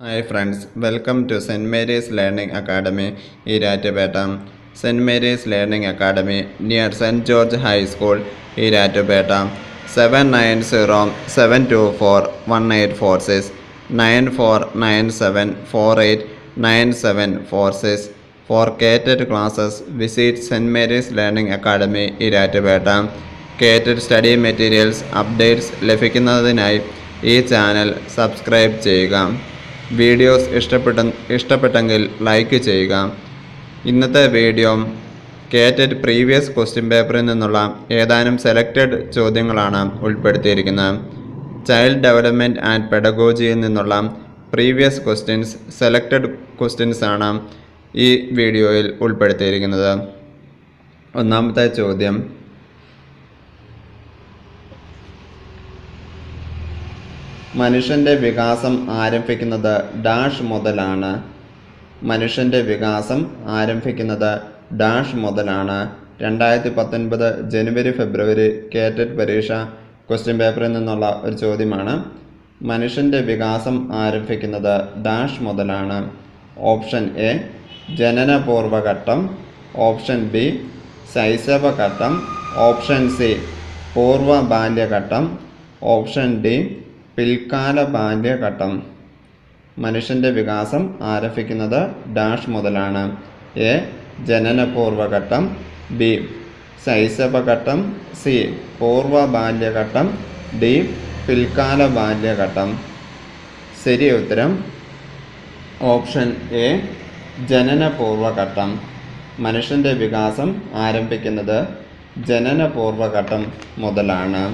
Hi friends, welcome to St.Mary's Learning Academy, Iratupeta. St.Mary's Learning Academy near St. George High School, Iratupeta. 790-724-1846 9497489746. For KTET classes, visit St. Mary's Learning Academy, Iratupeta. KTET study materials updates ലഭിക്കുന്നതിനായി ഈ channel subscribe ചെയ്യുക. Videos ഇഷ്ടപ്പെട്ടെങ്കിൽ like ചെയ്യുക. ഇന്നത്തെ video KTET previous question പേപ്പറിൽ നിന്നുള്ള ഏതാനും selected ചോദ്യങ്ങളാണ് ഉൾപ്പെടുത്തിയിരിക്കുന്നത്. ചൈൽഡ് ഡെവലപ്മെൻറ്റ് ആൻഡ് പെഡഗോജിയിൽ നിന്നുള്ള പ്രീവിയസ് ക്വസ്റ്റ്യൻസ്, സെലക്റ്റഡ് ക്വസ്റ്റ്യൻസ് ആണ് ഈ വീഡിയോയിൽ ഉൾപ്പെടുത്തിയിരിക്കുന്നത്. ഒന്നാമത്തെ ചോദ്യം, മനുഷ്യൻ്റെ വികാസം ആരംഭിക്കുന്നത് ഡാഷ് മുതലാണ്. മനുഷ്യൻ്റെ വികാസം ആരംഭിക്കുന്നത് ഡാഷ് മുതലാണ്. 2019 ജനുവരി ഫെബ്രുവരി KTET പരീക്ഷ ക്വസ്റ്റ്യൻ പേപ്പറിൽ നിന്നുള്ള ഒരു ചോദ്യമാണ്. മനുഷ്യൻ്റെ വികാസം ആരംഭിക്കുന്നത് ഡാഷ് മുതലാണ്. ഓപ്ഷൻ എ ജനനപൂർവഘട്ടം, ഓപ്ഷൻ ബി ശൈശവഘട്ടം, ഓപ്ഷൻ സി പൂർവ ബാല്യഘട്ടം, ഓപ്ഷൻ ഡി പിൽക്കാല ബാല്യഘട്ടം. മനുഷ്യൻ്റെ വികാസം ആരംഭിക്കുന്നത് ഡാഷ് മുതലാണ്. എ ജനനപൂർവഘട്ടം, ബി ശൈശവഘട്ടം, സി പൂർവ ബാല്യഘട്ടം, ഡി പിൽക്കാല ബാല്യഘട്ടം. ശരി ഉത്തരം ഓപ്ഷൻ എ ജനനപൂർവഘട്ടം. മനുഷ്യൻ്റെ വികാസം ആരംഭിക്കുന്നത് ജനനപൂർവഘട്ടം മുതലാണ്.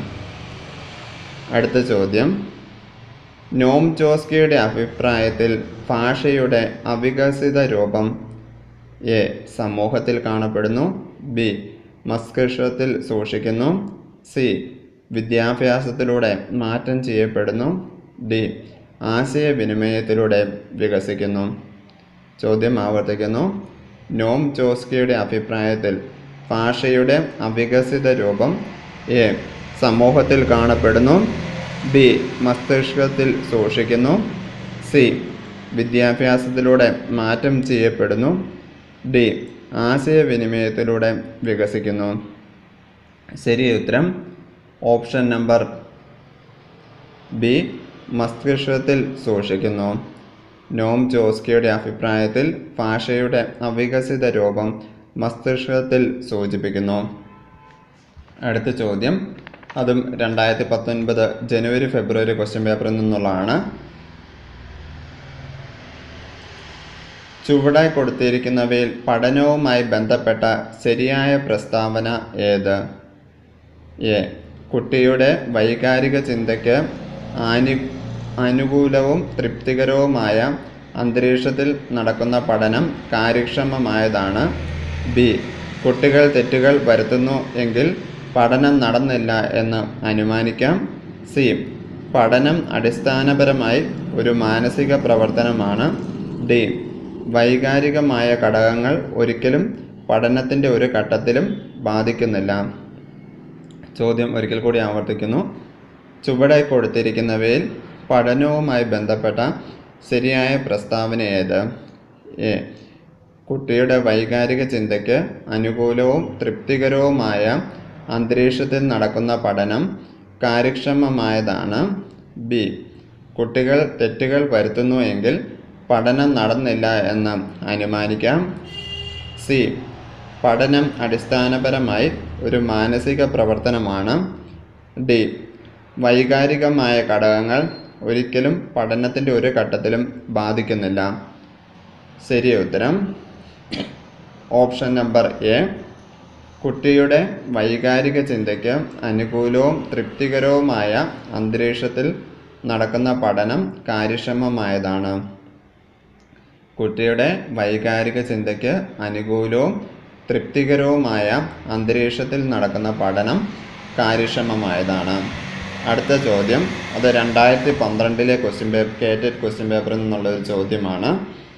അടുത്ത ചോദ്യം, നോം ചോസ്കിയുടെ അഭിപ്രായത്തിൽ ഭാഷയുടെ അവികസിത രൂപം എ സമൂഹത്തിൽ കാണപ്പെടുന്നു, ബി മസ്തിഷ്കത്തിൽ സൂക്ഷിക്കുന്നു, സി വിദ്യാഭ്യാസത്തിലൂടെ മാറ്റം ചെയ്യപ്പെടുന്നു, ഡി ആശയവിനിമയത്തിലൂടെ വികസിക്കുന്നു. ചോദ്യം ആവർത്തിക്കുന്നു. നോം ചോസ്കിയുടെ അഭിപ്രായത്തിൽ ഭാഷയുടെ അവികസിത രൂപം എ സമൂഹത്തിൽ കാണപ്പെടുന്നു, ബി മസ്തിഷ്കത്തിൽ സൂക്ഷിക്കുന്നു, സി വിദ്യാഭ്യാസത്തിലൂടെ മാറ്റം ചെയ്യപ്പെടുന്നു, ഡി ആശയവിനിമയത്തിലൂടെ വികസിക്കുന്നു. ശരി ഉത്തരം ഓപ്ഷൻ നമ്പർ ബി മസ്തിഷ്കത്തിൽ സൂക്ഷിക്കുന്നു. നോം ചോസ്കിയുടെ അഭിപ്രായത്തിൽ ഭാഷയുടെ അവികസിത രൂപം മസ്തിഷ്കത്തിൽ സൂചിപ്പിക്കുന്നു. അടുത്ത ചോദ്യം, അതും 2019 ജനുവരി ഫെബ്രുവരി ക്വസ്റ്റ്യൻ പേപ്പറിൽ നിന്നുള്ളതാണ്. ചുവടെ കൊടുത്തിരിക്കുന്നവയിൽ പഠനവുമായി ബന്ധപ്പെട്ട ശരിയായ പ്രസ്താവന ഏത്? എ കുട്ടിയുടെ വൈകാരിക ചിന്തയ്ക്ക് അനുകൂലവും തൃപ്തികരവുമായ അന്തരീക്ഷത്തിൽ നടക്കുന്ന പഠനം കാര്യക്ഷമമായതാണ്, ബി കുട്ടികൾ തെറ്റുകൾ വരുത്തുന്നു എങ്കിൽ പഠനം നടന്നില്ല എന്ന് അനുമാനിക്കാം, സി പഠനം അടിസ്ഥാനപരമായി ഒരു മാനസിക പ്രവർത്തനമാണ്, ഡി വൈകാരികമായ ഘടകങ്ങൾ ഒരിക്കലും പഠനത്തിൻ്റെ ഒരു ഘട്ടത്തിലും ബാധിക്കുന്നില്ല. ചോദ്യം ഒരിക്കൽ കൂടി ആവർത്തിക്കുന്നു. ചുവടെ കൊടുത്തിരിക്കുന്നവയിൽ പഠനവുമായി ബന്ധപ്പെട്ട ശരിയായ പ്രസ്താവന ഏത്? എ കുട്ടിയുടെ വൈകാരിക ചിന്തയ്ക്ക് അനുകൂലവും തൃപ്തികരവുമായ അന്തരീക്ഷത്തിൽ നടക്കുന്ന പഠനം കാര്യക്ഷമമായതാണ്, ബി കുട്ടികൾ തെറ്റുകൾ വരുത്തുന്നു എങ്കിൽ പഠനം നടന്നില്ല എന്ന് അനുമാനിക്കാം, സി പഠനം അടിസ്ഥാനപരമായി ഒരു മാനസിക പ്രവർത്തനമാണ്, ഡി വൈകാരികമായ ഘടകങ്ങൾ ഒരിക്കലും പഠനത്തിൻ്റെ ഒരു ഘട്ടത്തിലും ബാധിക്കുന്നില്ല. ശരി ഉത്തരം ഓപ്ഷൻ നമ്പർ എ കുട്ടിയുടെ വൈകാരിക ചിന്തയ്ക്ക് അനുകൂലവും തൃപ്തികരവുമായ അന്തരീക്ഷത്തിൽ നടക്കുന്ന പഠനം കാര്യക്ഷമമായതാണ്. കുട്ടിയുടെ വൈകാരിക ചിന്തയ്ക്ക് അനുകൂലവും തൃപ്തികരവുമായ അന്തരീക്ഷത്തിൽ നടക്കുന്ന പഠനം കാര്യക്ഷമമായതാണ്. അടുത്ത ചോദ്യം, അത് 2012 KTET ക്വസ്റ്റ്യൻ പേപ്പറിൽ നിന്നുള്ള ഒരു ചോദ്യമാണ്.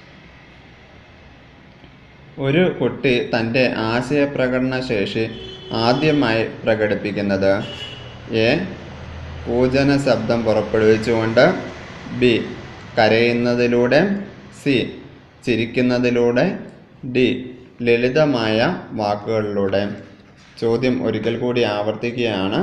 ഒരു കുട്ടി തൻ്റെ ആശയപ്രകടന ശേഷി ആദ്യമായി പ്രകടിപ്പിക്കുന്നത് എ കൂജന ശബ്ദം പുറപ്പെടുവിച്ചുകൊണ്ട്, ബി കരയുന്നതിലൂടെ, സി ചിരിക്കുന്നതിലൂടെ, ഡി ലളിതമായ വാക്കുകളിലൂടെ. ചോദ്യം ഒരിക്കൽ കൂടി ആവർത്തിക്കുകയാണ്.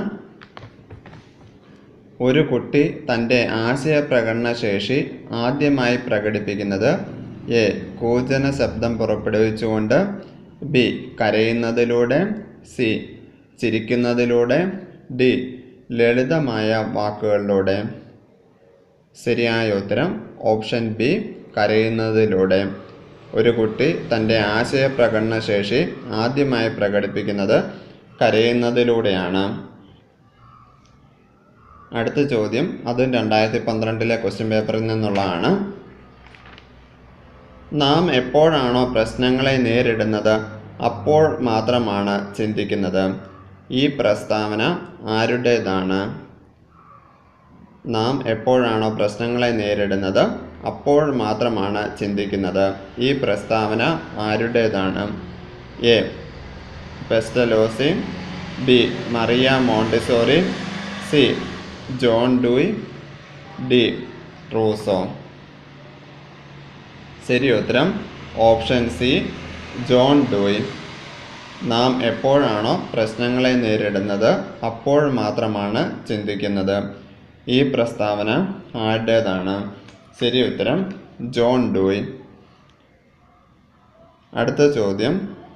ഒരു കുട്ടി തൻ്റെ ആശയപ്രകടന ശേഷി ആദ്യമായി പ്രകടിപ്പിക്കുന്നത് എ കൂജന ശബ്ദം പുറപ്പെടുവിച്ചുകൊണ്ട്, ബി കരയുന്നതിലൂടെ, സി ചിരിക്കുന്നതിലൂടെ, ഡി ലളിതമായ വാക്കുകളിലൂടെ. ശരിയായ ഉത്തരം ഓപ്ഷൻ ബി കരയുന്നതിലൂടെ. ഒരു കുട്ടി തൻ്റെ ആശയപ്രകടന ശേഷി ആദ്യമായി പ്രകടിപ്പിക്കുന്നത് കരയുന്നതിലൂടെയാണ്. അടുത്ത ചോദ്യം അതും 2012 ക്വസ്റ്റ്യൻ പേപ്പറിൽ നിന്നുള്ളതാണ്. നാം എപ്പോഴാണോ പ്രശ്നങ്ങളെ നേരിടുന്നത് അപ്പോൾ മാത്രമാണ് ചിന്തിക്കുന്നത്. ഈ പ്രസ്താവന ആരുടേതാണ്? നാം എപ്പോഴാണോ പ്രശ്നങ്ങളെ നേരിടുന്നത് അപ്പോൾ മാത്രമാണ് ചിന്തിക്കുന്നത്. ഈ പ്രസ്താവന ആരുടേതാണ്? A Pestalozzi, B Maria Montessori, C John Dewey, D Rousseau. ശരി ഉത്തരം ഓപ്ഷൻ സി ജോൺ ഡൂയി. നാം എപ്പോഴാണോ പ്രശ്നങ്ങളെ നേരിടുന്നത് അപ്പോൾ മാത്രമാണ് ചിന്തിക്കുന്നത്. ഈ പ്രസ്താവന ആരുടേതാണ്? ശരി ഉത്തരം ജോൺ ഡൂയി. അടുത്ത ചോദ്യം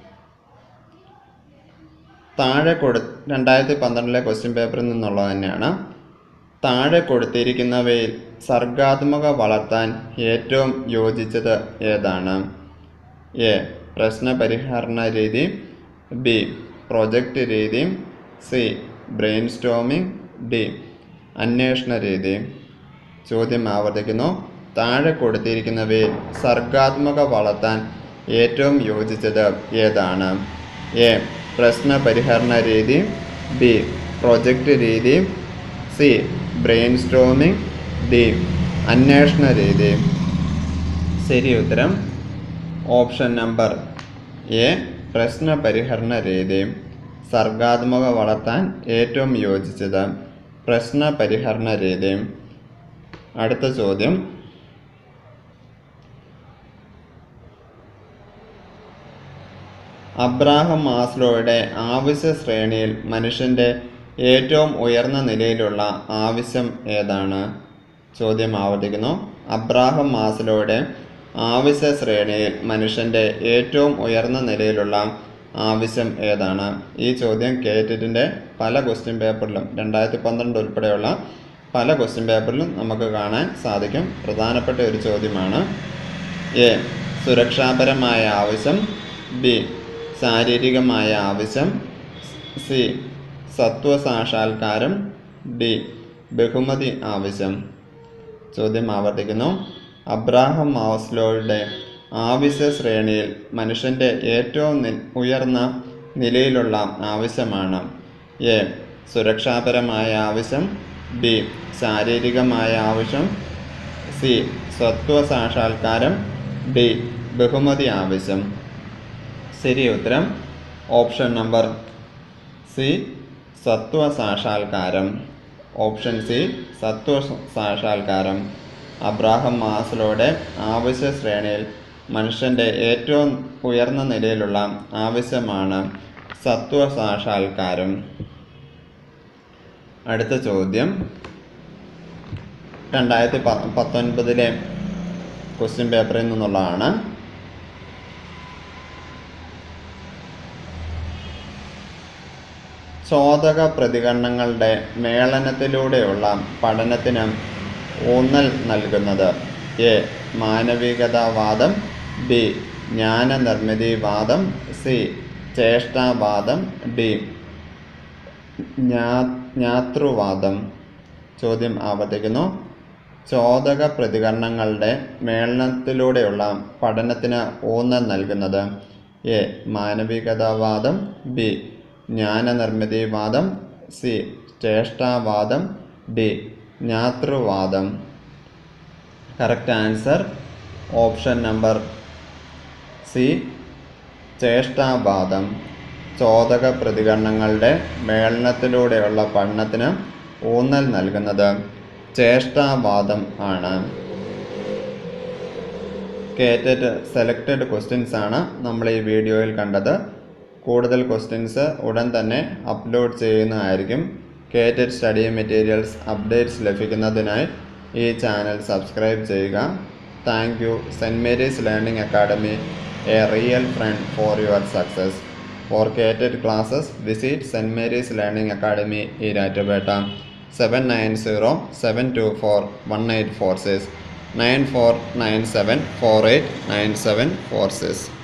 2012 ക്വസ്റ്റ്യൻ പേപ്പറിൽ നിന്നുള്ളത് തന്നെയാണ്. താഴെ കൊടുത്തിരിക്കുന്നവയിൽ സർഗാത്മക വളർത്താൻ ഏറ്റവും യോജിച്ചത് ഏതാണ്? എ പ്രശ്നപരിഹരണ രീതി, ബി പ്രൊജക്റ്റ് രീതി, സി ബ്രെയിൻ സ്റ്റോമിംഗ്, ഡി അന്വേഷണ രീതി. ചോദ്യം ആവർത്തിക്കുന്നു. താഴെ കൊടുത്തിരിക്കുന്നവയിൽ സർഗാത്മക വളർത്താൻ ഏറ്റവും യോജിച്ചത് ഏതാണ്? എ പ്രശ്നപരിഹരണ രീതി, ബി പ്രൊജക്റ്റ് രീതി, സി ബ്രെയിൻ സ്റ്റോമിംഗ്, ഡി അന്വേഷണ രീതി. ശരി ഉത്തരം ഓപ്ഷൻ നമ്പർ എ പ്രശ്നപരിഹരണ രീതി. സർഗാത്മക വളർത്താൻ ഏറ്റവും യോജിച്ചത് പ്രശ്നപരിഹരണ രീതി. അടുത്ത ചോദ്യം അബ്രാഹം മാസ്ലോയുടെ ആവശ്യ ശ്രേണിയിൽ മനുഷ്യൻ്റെ ഏറ്റവും ഉയർന്ന നിലയിലുള്ള ആവശ്യം ഏതാണ്? ചോദ്യം ആവർത്തിക്കുന്നു. അബ്രാഹം മാസ്ലോയുടെ ആവശ്യ ശ്രേണിയിൽ മനുഷ്യൻ്റെ ഏറ്റവും ഉയർന്ന നിലയിലുള്ള ആവശ്യം ഏതാണ്? ഈ ചോദ്യം KTETൻ്റെ പല ക്വസ്റ്റ്യൻ പേപ്പറിലും 2012 ഉൾപ്പെടെയുള്ള പല ക്വസ്റ്റ്യൻ പേപ്പറിലും നമുക്ക് കാണാൻ സാധിക്കും. പ്രധാനപ്പെട്ട ഒരു ചോദ്യമാണ്. എ സുരക്ഷാപരമായ ആവശ്യം, ബി ശാരീരികമായ ആവശ്യം, സി സത്വസാക്ഷാത്കാരം, ഡി ബഹുമതി ആവശ്യം. ചോദ്യം ആവർത്തിക്കുന്നു. അബ്രാഹം മാസ്ലോയുടെ ആവശ്യ ശ്രേണിയിൽ മനുഷ്യൻ്റെ ഏറ്റവും ഉയർന്ന നിലയിലുള്ള ആവശ്യമാണ് എ സുരക്ഷാപരമായ ആവശ്യം, ബി ശാരീരികമായ ആവശ്യം, സി സത്വസാക്ഷാത്കാരം, ഡി ബഹുമതി ആവശ്യം. ശരി ഉത്തരം ഓപ്ഷൻ നമ്പർ സി സത്വസാക്ഷാത്കാരം. ഓപ്ഷൻ സി സത്വസാക്ഷാത്കാരം. അബ്രാഹം മാസ്ലോയുടെ ആവശ്യ ശ്രേണിയിൽ മനുഷ്യൻ്റെ ഏറ്റവും ഉയർന്ന നിലയിലുള്ള ആവശ്യമാണ് സത്വസാക്ഷാത്കാരം. അടുത്ത ചോദ്യം 2019 ക്വസ്റ്റ്യൻ പേപ്പറിൽ നിന്നുള്ളതാണ്. ചോദക പ്രതികരണങ്ങളുടെ മേളനത്തിലൂടെയുള്ള പഠനത്തിന് ഊന്നൽ നൽകുന്നത് എ മാനവികതാവാദം, ബി ജ്ഞാനനിർമ്മിതിവാദം, സി ചേഷ്ടാവാദം, ഡി ജ്ഞാതൃവാദം. ചോദ്യം ആവർത്തിക്കുന്നു. ചോദക പ്രതികരണങ്ങളുടെ മേളനത്തിലൂടെയുള്ള പഠനത്തിന് ഊന്നൽ നൽകുന്നത് എ മാനവികതാവാദം, ബി ജ്ഞാനനിർമ്മിതിവാദം, സി ചേഷ്ടാവാദം, ഡി ജ്ഞാതൃവാദം. Correct answer option number C ചേഷ്ടാവാദം. ചോദക പ്രതികരണങ്ങളുടെ മേളനത്തിലൂടെയുള്ള പഠനത്തിന് ഊന്നൽ നൽകുന്നത് ചേഷ്ടാവാദം ആണ്. KTET സെലക്റ്റഡ് ക്വസ്റ്റ്യൻസ് ആണ് നമ്മൾ ഈ വീഡിയോയിൽ കണ്ടത്. കൂടുതൽ ക്വസ്റ്റ്യൻസ് ഉടൻ തന്നെ അപ്ലോഡ് ചെയ്യുന്നതായിരിക്കും. KTET സ്റ്റഡി മെറ്റീരിയൽസ് അപ്ഡേറ്റ്സ് ലഭിക്കുന്നതിനായി ഈ ചാനൽ സബ്സ്ക്രൈബ് ചെയ്യുക. Thank you. Saint Mary's learning academy, a real friend for your success. For KTET classes, visit St. Mary's Learning Academy, Iratapeta, 790-724-1846, 9497489746.